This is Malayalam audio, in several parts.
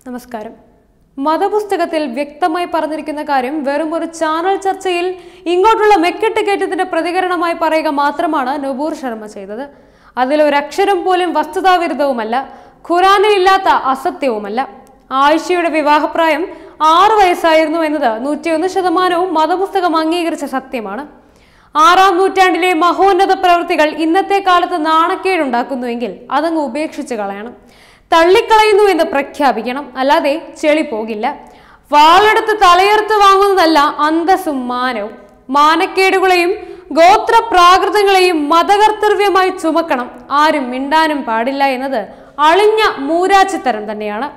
നമസ്കാരം. മതപുസ്തകത്തിൽ വ്യക്തമായി പറഞ്ഞിരിക്കുന്ന കാര്യം വെറും ഒരു ചാനൽ ചർച്ചയിൽ ഇങ്ങോട്ടുള്ള മെക്കെട്ട് കയറ്റത്തിന്റെ പ്രതികരണമായി പറയുക മാത്രമാണ് നുപൂർ ശർമ്മ ചെയ്തത്. അതിലൊരക്ഷരം പോലും വസ്തുതാവിരുദ്ധവുമല്ല, ഖുറാനിൽ ഇല്ലാത്ത അസത്യവുമല്ല. ആയിഷയുടെ വിവാഹപ്രായം 6 വയസ്സായിരുന്നു എന്നത് 101% മതപുസ്തകം അംഗീകരിച്ച സത്യമാണ്. 6-ാം നൂറ്റാണ്ടിലെ മഹോന്നത പ്രവൃത്തികൾ ഇന്നത്തെ കാലത്ത് നാണക്കേടുണ്ടാക്കുന്നുവെങ്കിൽ അതങ്ങ് ഉപേക്ഷിച്ച് കളയണം. തള്ളിക്കളയുന്നു എന്ന് പ്രഖ്യാപിക്കണം, അല്ലാതെ ചെളി പോകില്ല. വാളെടുത്ത് തലയെടുത്ത് വാങ്ങുന്നതല്ല അന്തസ്സും മാനവും. മാനക്കേടുകളെയും ഗോത്ര പ്രാകൃതങ്ങളെയും മതകർത്തവ്യമായി ചുമക്കണം. ആരും മിണ്ടാനും പാടില്ല എന്നത് അളിഞ്ഞ മൂരാച്ചിത്തരം തന്നെയാണ്.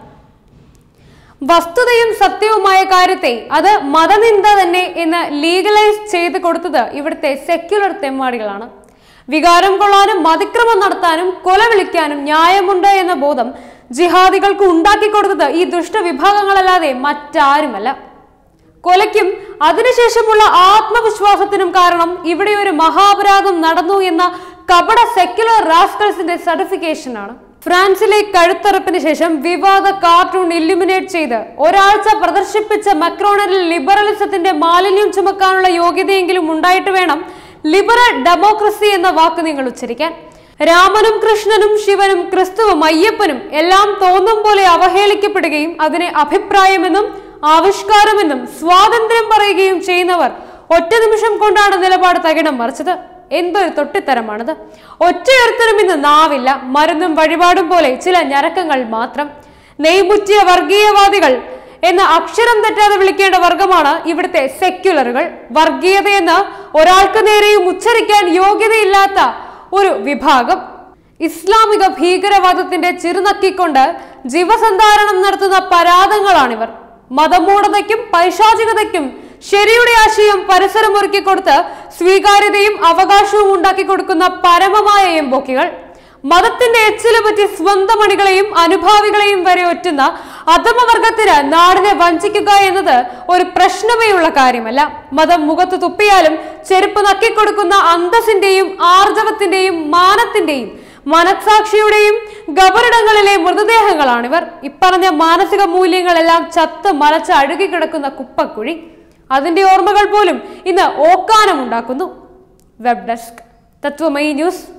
വസ്തുതയും സത്യവുമായ കാര്യത്തെ അത് മതനിന്ദ തന്നെ എന്ന് ലീഗലൈസ് ചെയ്ത് കൊടുത്തത് ഇവിടുത്തെ സെക്യുലർ തെമ്മാടികളാണ്. വികാരം കൊള്ളാനും അതിക്രമം നടത്താനും കൊല വിളിക്കാനും ന്യായമുണ്ട് എന്ന ബോധം ജിഹാദികൾക്ക് ഉണ്ടാക്കിക്കൊടുത്തത് ഈ ദുഷ്ടവിഭാഗങ്ങളല്ലാതെ മറ്റാരുമല്ല. കൊലയ്ക്കും അതിനുശേഷമുള്ള ആത്മവിശ്വാസത്തിനും കാരണം ഇവിടെ ഒരു മഹാപരാധം നടന്നു എന്ന കപട സെക്യുലർ റാസ്കൽസിന്റെ സർട്ടിഫിക്കേഷനാണ്. ഫ്രാൻസിലെ കഴുത്തറപ്പിന് ശേഷം വിവാദ കാർട്ടൂൺ ഇല്ലുമിനേറ്റ് ചെയ്ത് ഒരാഴ്ച പ്രദർശിപ്പിച്ച മക്രോണിൽ ലിബറലിസത്തിന്റെ മാലിന്യം ചുമക്കാനുള്ള യോഗ്യതയെങ്കിലും ഉണ്ടായിട്ട് വേണം ലിബറൽ ഡെമോക്രസി എന്ന വാക്ക് നിങ്ങൾ ഉച്ചരിക്കാൻ. രാമനും കൃഷ്ണനും ശിവനും ക്രിസ്തുവും അയ്യപ്പനും എല്ലാം തോന്നും പോലെ അവഹേളിക്കപ്പെടുകയും അതിനെ അഭിപ്രായമെന്നും ആവിഷ്കാരമെന്നും സ്വാതന്ത്ര്യം പറയുകയും ചെയ്യുന്നവർ ഒറ്റ നിമിഷം കൊണ്ടാണ് നിലപാട് തകിടം മറിച്ചത്. എന്തൊരു തൊട്ടിത്തരമാണത്! ഒറ്റയൊരുത്തരും ഇന്ന് നാവില്ല. മരുന്നും വഴിപാടും പോലെ ചില ഞരക്കങ്ങൾ മാത്രം. നെയ്മുറ്റിയ വർഗീയവാദികൾ എന്ന അക്ഷരം തെറ്റാതെ വിളിക്കേണ്ട വർഗമാണ് ഇവിടുത്തെ സെക്യുലറുകൾ. വർഗീയതയെന്ന് ഒരാൾക്ക് നേരെയും ഉച്ചരിക്കാൻ യോഗ്യതയില്ലാത്ത ഒരു വിഭാഗം. ഇസ്ലാമിക ഭീകരവാദത്തിന്റെ ചിറുനക്കിക്കൊണ്ട് ജീവസന്ധാരണം നടത്തുന്ന പരാതങ്ങളാണിവർ. മതമൂഢതയ്ക്കും പൈശാചികതയ്ക്കും ശരിയുടെ ആശയം പരിസരമൊരുക്കി കൊടുത്ത് സ്വീകാര്യതയും അവകാശവും ഉണ്ടാക്കി കൊടുക്കുന്ന പരമമായ എംബോക്കികൾ. മതത്തിന്റെ എച്ചില് പറ്റി സ്വന്തം അണികളെയും അനുഭാവികളെയും വരെ ഒറ്റുന്ന അധമവർഗത്തിന് നാടിനെ വഞ്ചിക്കുക എന്നത് ഒരു പ്രശ്നമേയുള്ള കാര്യമല്ല. മതം മുഖത്ത് തുപ്പിയാലും ചെരുപ്പ് നക്കിക്കൊടുക്കുന്ന അന്തസ്സിന്റെയും ആർജവത്തിന്റെയും മാനത്തിന്റെയും മനസാക്ഷിയുടെയും ഗബറിടങ്ങളിലെ മൃതദേഹങ്ങളാണിവർ. ഇപ്പറഞ്ഞ മാനസിക മൂല്യങ്ങളെല്ലാം ചത്ത് മലച്ച് അഴുകിക്കിടക്കുന്ന കുപ്പക്കുഴി. അതിന്റെ ഓർമ്മകൾ പോലും ഇന്ന് ഓക്കാനമുണ്ടാക്കുന്നു. Web desk Tatwamayi news.